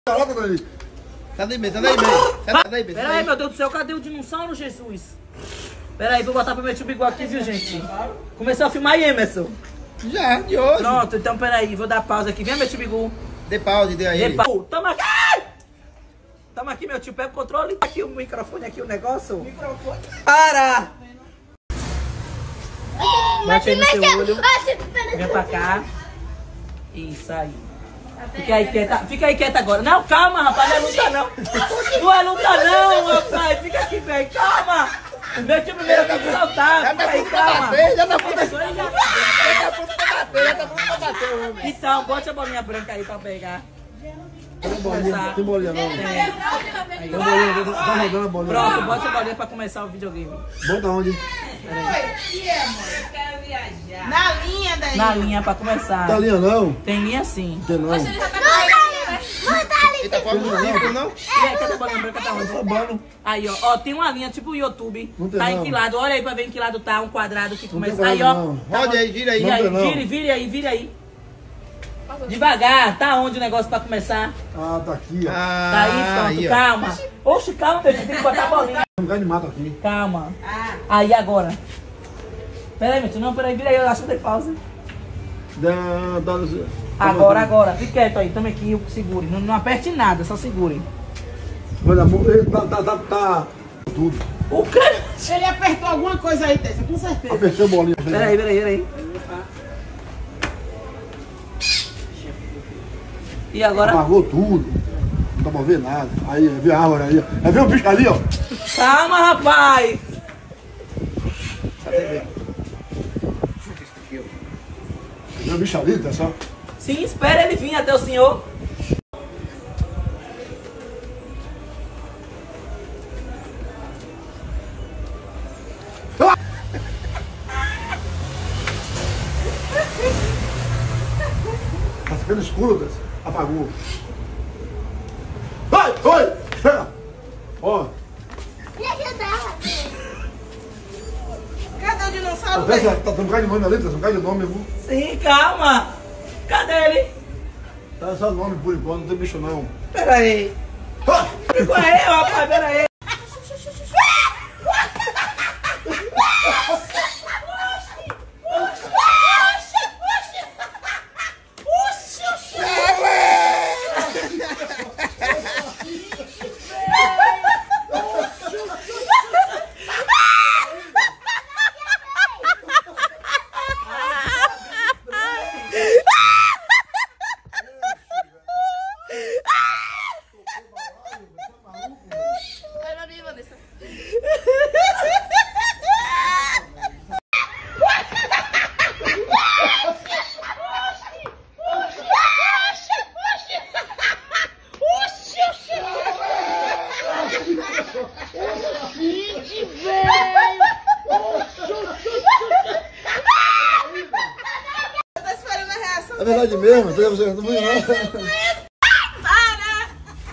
Cadê aí, Pera aí, meu Deus do céu, cadê o dinossauro, Jesus? Pera aí, vou botar pro meu tio Bigode aqui, viu, gente? Começou a filmar aí, Emerson? Já, de hoje. Pronto, então pera aí, vou dar pausa aqui. Vem, meu tio Bigu. Dê pausa, dê aí. Tamo aqui! Tamo aqui, meu tio. Pega o controle. Aqui o microfone, aqui o negócio. Microfone. Para! Bate aí no seu olho. Vem pra cá. Isso aí. Fica aí quieta agora. Não, calma, rapaz, não é luta não. Não é luta não, rapaz. Fica aqui, velho. Calma. O meu tio primeiro tem que saltar. Fica aí, calma. Já tá pronto pra bater, homem. Então, bote a bolinha branca aí pra pegar. Tem bolinha não. Tá rodando a bolinha. Pronto, bote a bolinha pra começar o videogame. Bota onde? Na linha daí. Na linha pra começar. Tá linha não? Tem linha sim. Tem não. Ele já tá com Ele tá com a linha não? E aí, cadê a bolinha branca? Tá onde? Tá bom. Aí, ó, tem uma linha tipo o YouTube. Não tem Tá não. em que lado? Olha aí pra ver em que lado tá um quadrado que Não começa. tem Aí, ó. não. Tá Roda onde? aí, gira aí. E aí, Não tem não. vire aí. Devagar, tá onde o negócio pra começar? Ah, tá aqui, ó. Tá aí, pronto, calma. Oxe, calma, meu filho, tem que botar a bolinha. Tem um lugar de mato aqui. Calma. Aí, agora. Pera aí, meu tio, não, pera aí, vira aí, eu acho que tem pausa. Agora, fique quieto aí, tamo aqui, eu segure. Não aperte nada, só segure. Olha, tá tudo. O quê? Ele apertou alguma coisa aí, Tessa, com certeza. Apertei a bolinha. Pera aí. E agora? Apagou tudo. Não dá pra ver nada. Aí, viu a árvore aí. Aí viu o bicho ali, ó. Calma, rapaz. Viu o bicho ali, tá só? Sim, espera ele vir até o senhor. Tá ficando escuro, Tessa. Apagou. Vai, oi! Chega! Ó, Me ajudar. Cadê o dinossauro? Tessa, tá um cara de nome ali, Tessa, um cara de nome, viu? Sim, calma. Cadê ele? Tá só nome por enquanto, não tem bicho não. Pera aí. Ah! Ficou aí, rapaz, pera aí. É verdade mesmo, não vou não. Para!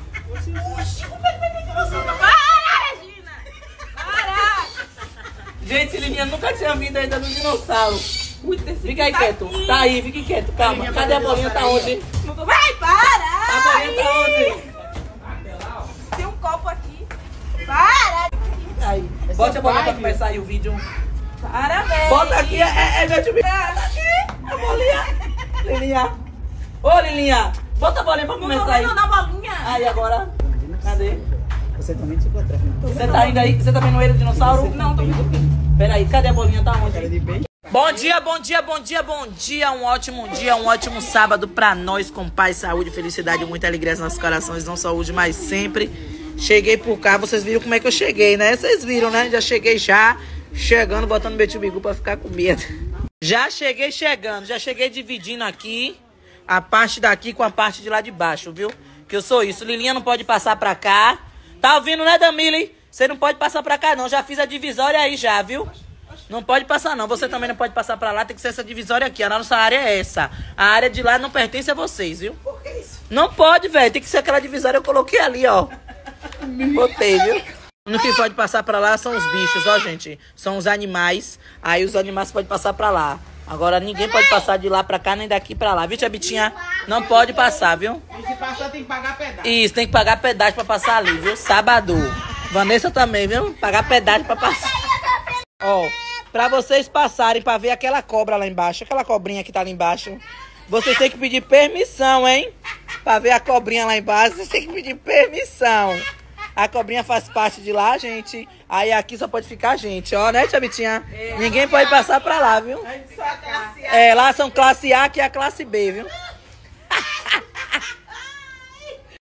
Regina! Para! Gente, Lilinha nunca tinha vindo ainda no dinossauro. Fica aí quieto. Tá aí, fique quieto, calma. Cadê a bolinha? Tá onde? Vai, para! A bolinha tá onde? Tem um copo aqui. Para! Aí. Bote a bolinha pra começar aí o vídeo. Parabéns! Bota aqui, é meu time. A bolinha. Lilinha. Ô, Lilinha. Bota a bolinha pra começar aí. Não dá bolinha! Aí, agora. Cadê? Você também ficou atrás. Você tá indo aí? Você tá vendo ele, o dinossauro? Não, tô vendo aqui. Pera aí, cadê a bolinha? Tá onde? Bom dia. Um ótimo sábado pra nós, com paz, saúde, felicidade, muita alegria nos nossos corações, não só hoje, mas sempre. Cheguei por cá, vocês viram como é que eu cheguei, né? Vocês viram, né? Já cheguei chegando, botando meu tio Bigu pra ficar com medo. Já cheguei chegando, já cheguei dividindo aqui a parte daqui com a parte de lá de baixo, viu? Que eu sou isso. Lilinha não pode passar pra cá. Tá ouvindo, né, Damile? Você não pode passar pra cá, não. Já fiz a divisória aí já, viu? Não pode passar, não. Você também não pode passar pra lá. Tem que ser essa divisória aqui. A nossa área é essa. A área de lá não pertence a vocês, viu? Por que isso? Não pode, velho. Tem que ser aquela divisória. Eu coloquei ali, ó. Botei, viu? O único que pode passar pra lá são os bichos, ó, gente. São os animais. Aí os animais podem passar pra lá. Agora ninguém pode passar de lá pra cá, nem daqui pra lá. Viu, tia Bitinha? Não pode passar, viu? E se passar, tem que pagar pedágio. Isso, tem que pagar pedágio pra passar ali, viu? Sábado. Vanessa também, viu? Pagar pedágio pra passar. Ó, pra vocês passarem pra ver aquela cobra lá embaixo, aquela cobrinha que tá ali embaixo, vocês têm que pedir permissão, hein? Pra ver a cobrinha lá embaixo, vocês têm que pedir permissão. A cobrinha faz parte de lá, gente. Aí aqui só pode ficar a gente, ó, né, tia Bitinha? Ninguém pode passar pra lá, viu? A gente só é classe A. É, lá são classe A, que é a classe B, viu?